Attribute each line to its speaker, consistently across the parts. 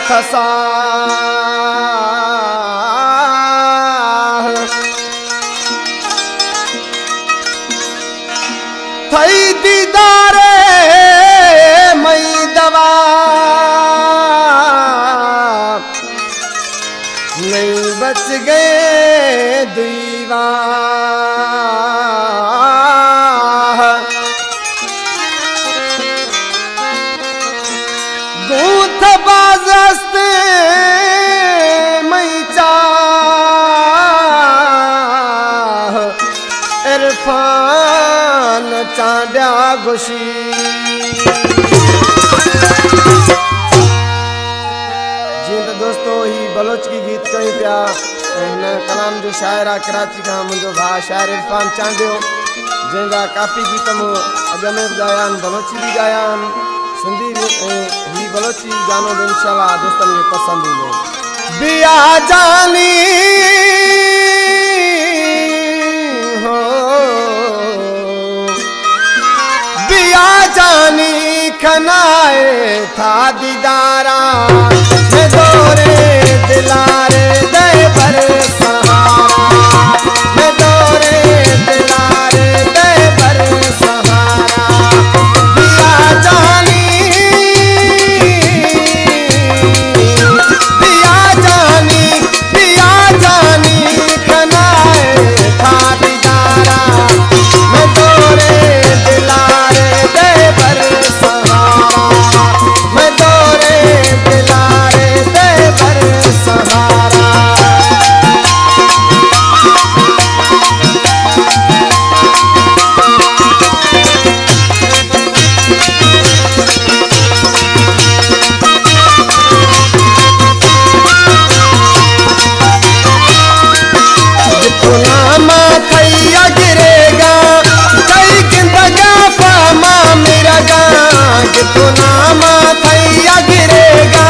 Speaker 1: खसा थई दीदारे मई दवा नहीं बच गए दीवा दूध बाजस्त मई चाह इरफान चांड्या गुशी जी तो दोस्तों ही बलोच की गीत कहीं पिया कलाम जो शायर आ कराची का मुझो भा शायर इरफान चांडियो जंगा काफी गीत अग में गायान बलोची भी गायान सिंधी ही बलोची गानो भी इंशाल्लाह दोस्तन के पसंद ईंदो बिया जानी हो बिया जानी खनाए था दीदारा मैं दोरे दिलारे दे पर सहारा मैं दोरे दिलारे दे पर सहारा बिया जानी खनाए था दीदारा मैं दोरे दिलारे दे पर सहारा मैं दोरे दिलारे दे पर सहारा तो नामा थैया गिरेगा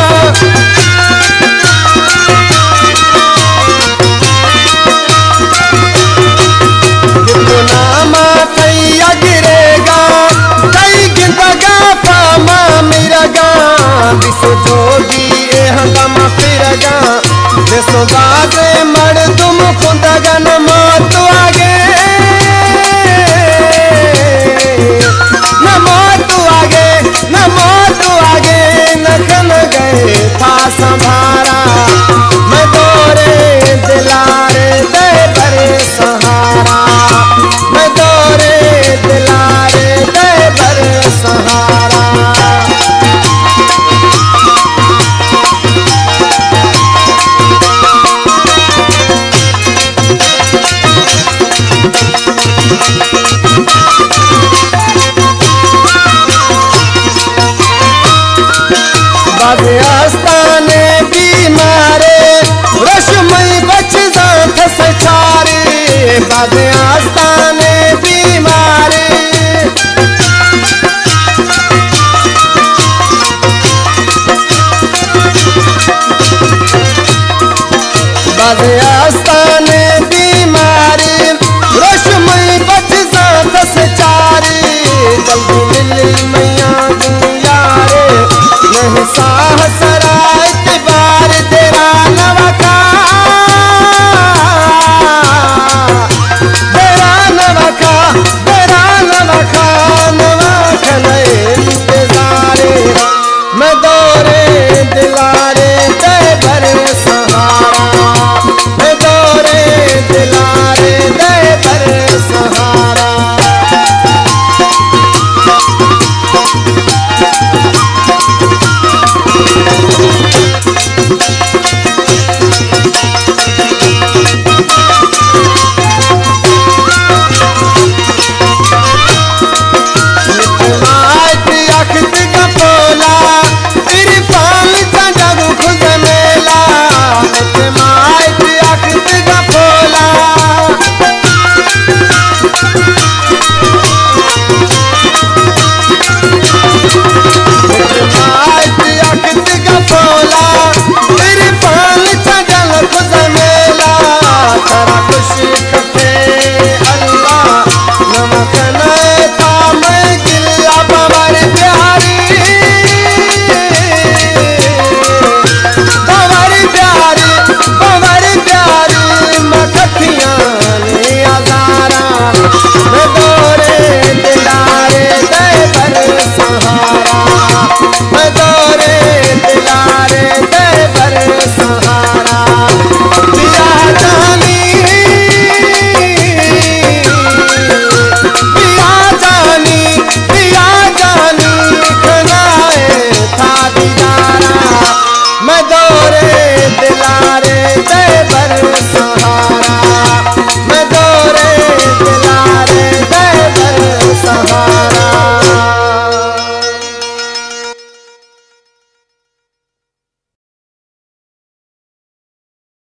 Speaker 1: तो नामा थैया गिरेगा कई गिंदगा फामा मिरगा दिसो जोगी ए हंगामा फिरगा दिसो बाजे मड़ तुम खुदगन मातवा